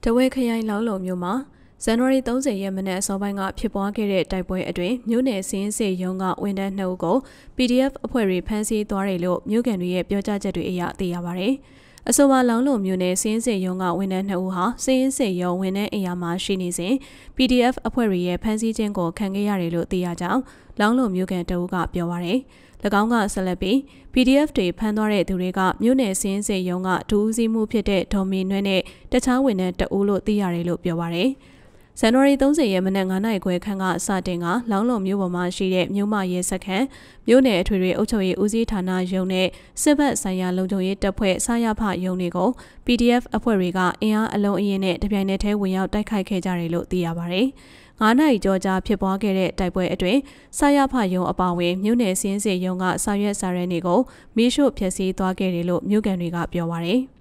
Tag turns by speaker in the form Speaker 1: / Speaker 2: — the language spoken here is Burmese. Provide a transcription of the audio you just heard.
Speaker 1: တဝဲခရိုင်လောင်းလုံမြို့မှာဇန်နဝါရီ30ရက်မနေ့အစောပိုင်းကဖြစ်ပွားခဲ့တဲ့တိုက်ပွဲအတွင်းမြို့နယ်စင်းစေရုံးကဝန်ထမ်း2ဦးကို PDF အဖွဲ့တွေဖမ်းဆီးသွားတယ်လို့မြို့ကန်တွေရဲ့ပြောကြားချက်တွေအရသိရပါတယ်။အဆိုပါလောင်းလုံမြို့နယ်စင်းစေရုံးကဝန်ထမ်း2ဦးဟာစင်းစေရုံးဝန်ထမ်းအိမ်ယာမှာရှိနေစဉ် PDF အဖွဲ့တွေရဲ့ဖမ်းဆီးခြင်းကိုခံခဲ့ရတယ်လို့သိရကြောင်းလောင်းလုံမြို့ကန်တအုပ်ကပြောပါတယ်။၎င်းကဆက်လက်ပြီး PDF တွေဖမ်းသွားတဲ့သူတွေကမြို့နယ်စင်းစေရုံးကဒူးဦးစီးမှုဖြစ်တဲ့ဒေါ်မီနွဲ့နဲ့တခြားဝန်ထမ်းတအုပ်လို့သိရတယ်လို့ပြောပါတယ်။ဇန်နဝါရီ30ရက်မနက်9:00နာရီခွဲခန့်ကစတင်ကလောင်းလုံမြို့ပေါ်မှာရှိတဲ့မြို့မရဲစခန်းမြို့နယ်အထွေထွေအုပ်ချုပ်ရေးဦးစီးဌာနရုံးနဲ့စစ်ဘက်ဆိုင်ရာလုံခြုံရေးတပ်ဖွဲ့ဆရာဖရုံးတွေကို PDF အဖွဲ့တွေကအင်အားအလုံးအင်းနဲ့တပြိုင်နက်တည်းဝင်ရောက်တိုက်ခိုက်ခဲ့ကြတယ်လို့သိရပါတယ်။9နာရီကျော်ကြာဖြစ်ပွားခဲ့တဲ့တိုက်ပွဲအတွင်းဆရာဖရုံးအပါအဝင်မြို့နယ်စင်းစေရုံးကစာရွက်စာတမ်းတွေကိုမီးရှို့ဖျက်ဆီးသွားခဲ့တယ်လို့မြို့ကန်တွေကပြောပါတယ်။